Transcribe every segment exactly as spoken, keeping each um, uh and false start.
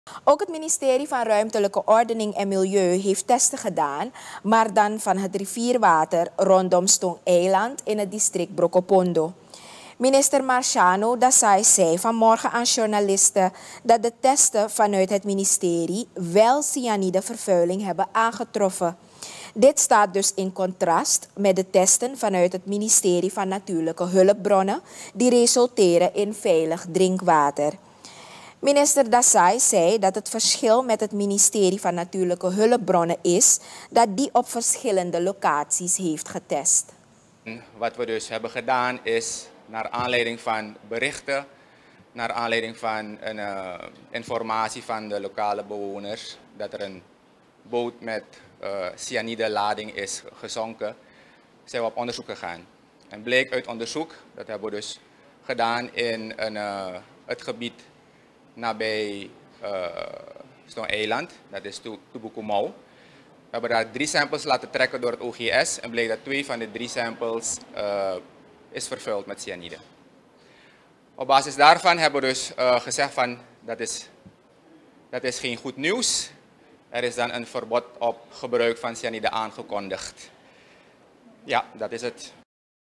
Ook het ministerie van Ruimtelijke Ordening en Milieu heeft testen gedaan, maar dan van het rivierwater rondom Stong-Eiland in het district Brokopondo. Minister Marciano Dassay zei vanmorgen aan journalisten dat de testen vanuit het ministerie wel cyanidevervuiling hebben aangetroffen. Dit staat dus in contrast met de testen vanuit het ministerie van Natuurlijke Hulpbronnen die resulteren in veilig drinkwater. Minister Dassay zei dat het verschil met het ministerie van Natuurlijke Hulpbronnen is dat die op verschillende locaties heeft getest. Wat we dus hebben gedaan is, naar aanleiding van berichten, naar aanleiding van een, uh, informatie van de lokale bewoners, dat er een boot met uh, cyanide lading is gezonken, zijn we op onderzoek gegaan. En bleek uit onderzoek, dat hebben we dus gedaan in een, uh, het gebied nabij uh, Stong-Eiland, dat is Tubukumau. We hebben daar drie samples laten trekken door het O G S en bleek dat twee van de drie samples uh, is vervuild met cyanide. Op basis daarvan hebben we dus uh, gezegd van dat is, dat is geen goed nieuws. Er is dan een verbod op gebruik van cyanide aangekondigd. Ja, dat is het.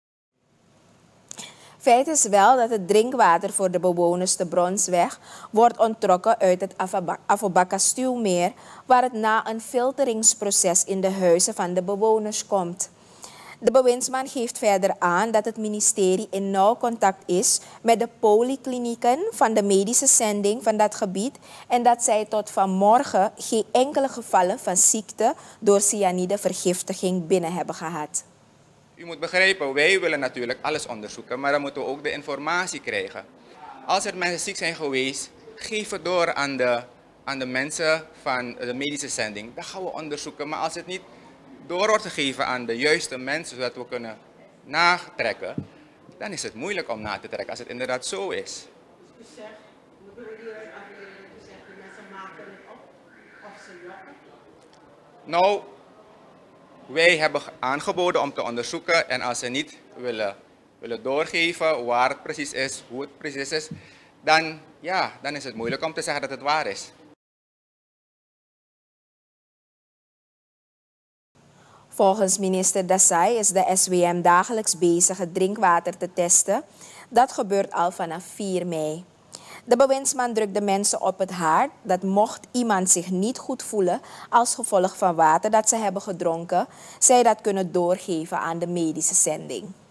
Feit is wel dat het drinkwater voor de bewoners te Bronsweg wordt onttrokken uit het Afobakastuwmeer, waar het na een filteringsproces in de huizen van de bewoners komt. De bewindsman geeft verder aan dat het ministerie in nauw contact is met de polyklinieken van de medische zending van dat gebied en dat zij tot vanmorgen geen enkele gevallen van ziekte door cyanidevergiftiging binnen hebben gehad. U moet begrijpen, wij willen natuurlijk alles onderzoeken, maar dan moeten we ook de informatie krijgen. Als er mensen ziek zijn geweest, geef het door aan de, aan de mensen van de medische zending. Dan gaan we onderzoeken, maar als het niet door wordt gegeven aan de juiste mensen, zodat we kunnen natrekken, dan is het moeilijk om na te trekken als het inderdaad zo is. Nou, wij hebben aangeboden om te onderzoeken en als ze niet willen, willen doorgeven waar het precies is, hoe het precies is, dan, ja, dan is het moeilijk om te zeggen dat het waar is. Volgens minister Dassay is de S W M dagelijks bezig het drinkwater te testen. Dat gebeurt al vanaf vier mei. De bewindsman drukt de mensen op het hart dat mocht iemand zich niet goed voelen als gevolg van water dat ze hebben gedronken, zij dat kunnen doorgeven aan de medische zending.